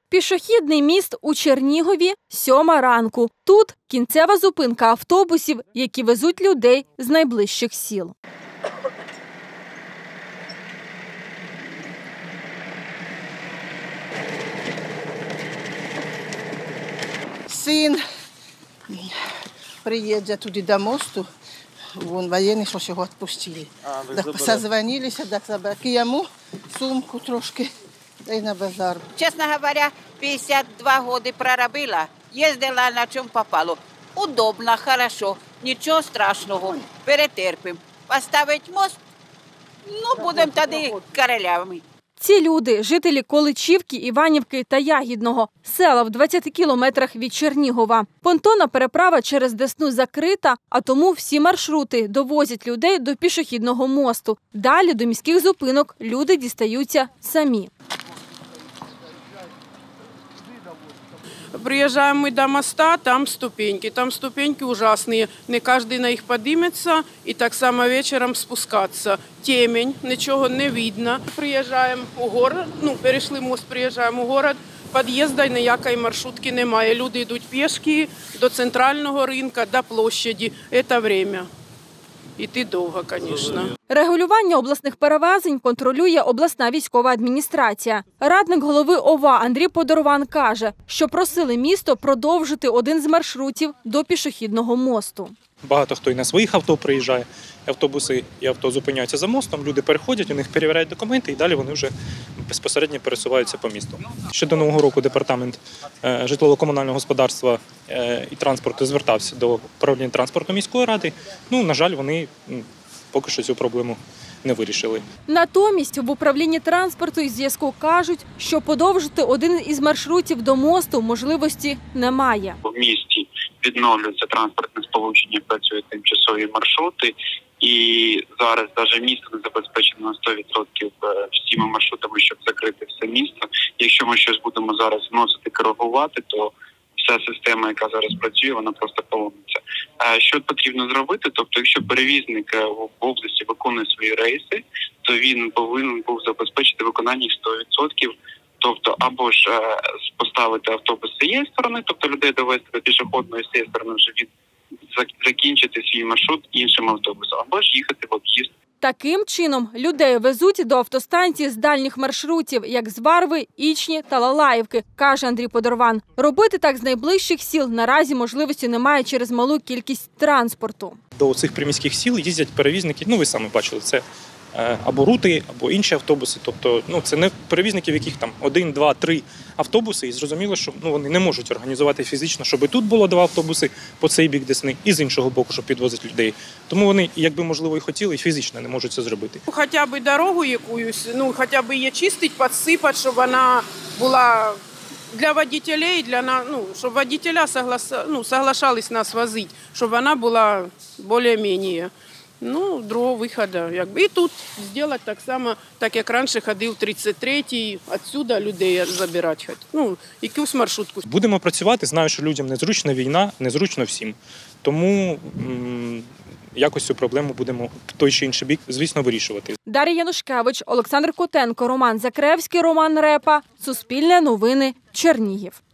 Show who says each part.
Speaker 1: Пішохідний міст у Чернігові – 7 ранку. Тут кінцева зупинка автобусів, які везуть людей з найближчих сіл.
Speaker 2: Син приїде туди до мосту, вон воєнні, що його відпустили. Созвонилися, так забрали йому сумку трошки, та й на базар.
Speaker 3: Чесно говоря, 52 роки проробила, їздила на чому попало. Удобно, хорошо, нічого страшного, перетерпимо. Поставить мост, ну будемо тоді королями.
Speaker 1: Ці люди – жителі Количівки, Іванівки та Ягідного. Села в 20 кілометрах від Чернігова. Понтонна переправа через Десну закрита, а тому всі маршрути довозять людей до пішохідного мосту. Далі до міських зупинок люди дістаються самі.
Speaker 4: Приезжаем мы до моста, там ступеньки ужасные, не каждый на них поднимется, и так само вечером спускаться. Темень, ничего не видно. Приїжджаємо у город, перейшли мост, приїжджаємо у город, під'їзду ніякої маршрутки немає. Люди йдуть пішки до центрального ринку, до площади. Це время. Іти довго, звісно.
Speaker 1: Регулювання обласних перевезень контролює обласна військова адміністрація. Радник голови ОВА Андрій Подорван каже, що просили місто продовжити один з маршрутів до пішохідного мосту.
Speaker 5: Багато хто і на своїх авто приїжджає, автобуси і авто зупиняються за мостом, люди переходять, у них перевіряють документи і далі вони вже безпосередньо пересуваються по місту. Ще до Нового року департамент житлово-комунального господарства і транспорту звертався до управління транспорту міської ради. На жаль, вони поки що цю проблему не вирішили.
Speaker 1: Натомість в управлінні транспорту і зв'язку кажуть, що подовжити один із маршрутів до мосту можливості немає.
Speaker 6: В місті відновлюється транспортне сполучення, працюють тимчасові маршрути. І зараз навіть місто не забезпечено на 100% всіма маршрутами, щоб закрити все місто. Якщо ми щось будемо зараз вносити, коригувати, то вся система, яка зараз працює, вона просто поломиться. Що потрібно зробити? Тобто, якщо перевізник в області виконує свої рейси, то він повинен був забезпечити виконання їх 100%. Тобто, або ж поставити автобус з цієї сторони, тобто людей довести до пішохідної з цієї сторони, вже закінчити свій маршрут іншим автобусом, або ж їхати в об'їзд.
Speaker 1: Таким чином, людей везуть до автостанції з дальніх маршрутів, як з Варви, Ічні та Лалаївки, каже Андрій Подорван. Робити так з найближчих сіл наразі можливості немає через малу кількість транспорту.
Speaker 5: До цих приміських сіл їздять перевізники, ви самі бачили, це або рути, або інші автобуси. Тобто, це не перевізники, в яких там 1, 2, 3 автобуси. І зрозуміло, що вони не можуть організувати фізично, щоб і тут було 2 автобуси по цей бік Десни, і з іншого боку, щоб підвозити людей. Тому вони, якби, можливо, і хотіли, і фізично не можуть це зробити.
Speaker 4: Хоча б дорогу якусь, хоча б її чистити, підсипати, щоб вона була для водителей, щоб водителя соглашались нас возити, щоб вона була більш-менш. Другого виходу. І тут зробити так само, так як раніше ходив 33-й, відсюди людей забирати. Якусь маршрутку.
Speaker 5: Будемо працювати, знаю, що людям незручна війна, незручно всім. Тому якось цю проблему будемо в той чи інший бік, звісно, вирішувати.
Speaker 1: Дар'я Янушкевич, Олександр Котенко, Роман Закревський, Роман Репа. Суспільне новини, Чернігів.